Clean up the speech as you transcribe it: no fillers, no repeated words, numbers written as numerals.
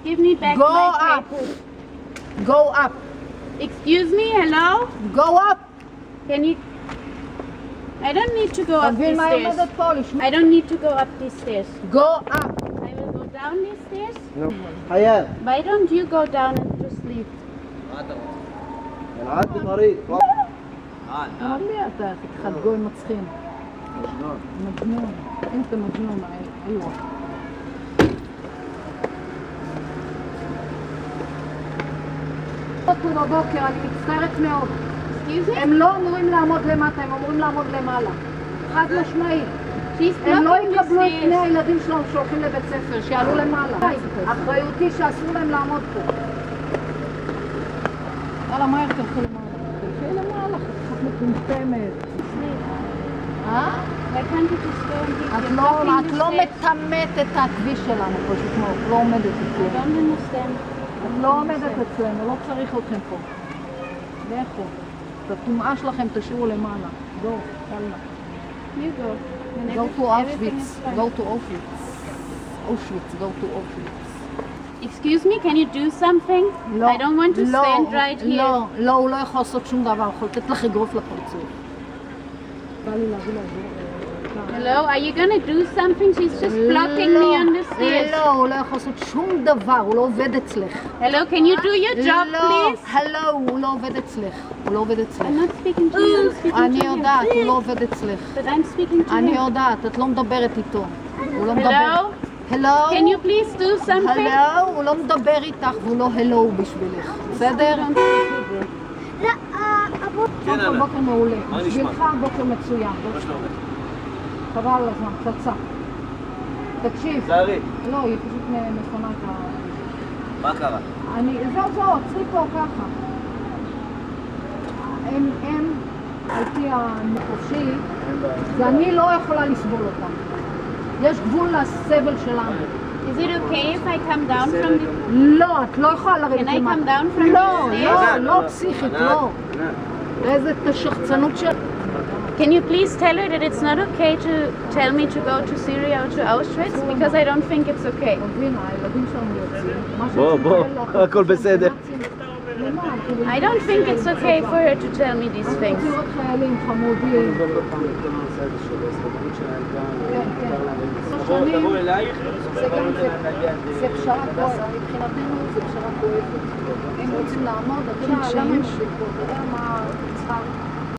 Give me back Go my up. papers. Go up. Excuse me, hello? Go up. Can you... I don't need to go up תבין these מה היא stairs. עומדת פה לשמוע. I don't need to go up these stairs. Go up. I will go down these stairs. נו, חייל. Why don't you go down and just leave? אלעד במרית. אמר לי אתה חתיכת גוי מצחין. מג'נון. انت مجنون ايوه. בבוקר, אני מצטערת מאוד. הם לא אמורים לעמוד למטה, הם אמורים לעמוד למעלה. חד משמעית. הם לא יקבלו את פני הילדים שלנו שהולכים לבית ספר, שיעלו למעלה. אחריותי שאסור להם לעמוד פה. יאללה, מהר תלכו למעלה. תלכי למעלה, חתיכת מטומטמת. Why can't you just go and leave? את לא מטמאת את הכביש שלנו פשוט מאוד, לא עומדת I אצלנו. don't understand. את לא עומדת אצלנו, לא צריך אתכם פה. לכו. את הטומאה שלכם תשאירו למעלה. גו, יאללה. You go. When Go to everything is Auschwitz. fine. Go to Auschwitz. Auschwitz, go to Auschwitz. Excuse me, can you do something? לא, I don't want to לא, stand right here. לא, הוא לא יכול לעשות שום דבר, הוא יכול לתת לך אגרוף לפרצוף. בא לי להביא לעזור. Hello, are you gonna do something? She's just blocking me on the stairs. לא, הוא לא יכול לעשות שום דבר, הוא לא עובד אצלך. Hello, can you do your job, לא, please? הלו, הוא לא עובד אצלך. הוא לא עובד אצלך. I'm not speaking to you, I'm speaking אני to him. יודעת, הוא לא עובד אצלך. But I'm speaking to אני him. יודעת, את לא מדברת איתו. הוא לא מדבר. Hello? הלו? Can you please do something? הלו? הוא לא מדבר איתך והוא לא הלו בשבילך. בסדר? Don't speak Hebrew. קודם כל בוקר מעולה. מה נשמע? בשבילך בוקר מצוין. מה שלומך? חבל על הזמן, פצצה. תקשיב. זהרי. לא, היא פשוט מפונה את ה... מה קרה? זהו, עצרי פה ככה. הם, על פי החופשי, ואני לא יכולה לסבול אותם. יש גבול לסבל שלנו. Is it okay if I come down from the... לא, את לא יכולה לרדת Can I למטה. come down from לא, the לא פסיכית, לא. איזה תשחצנות של... Can you please tell her that it's not okay to tell me to go to Syria or to Auschwitz? Because I don't think it's okay. תבינה, הילדים שלנו יוצאים. בוא, הכל בסדר. I don't think it's okay for her to tell me these things. רוצים עוד חיילים חמודים. תבוא אלייך. זה פשרה כואבת, מבחינתנו זה פשרה כואבת. הם רוצים לעמוד, אתה יודע למה הם שיקו, אתה יודע מה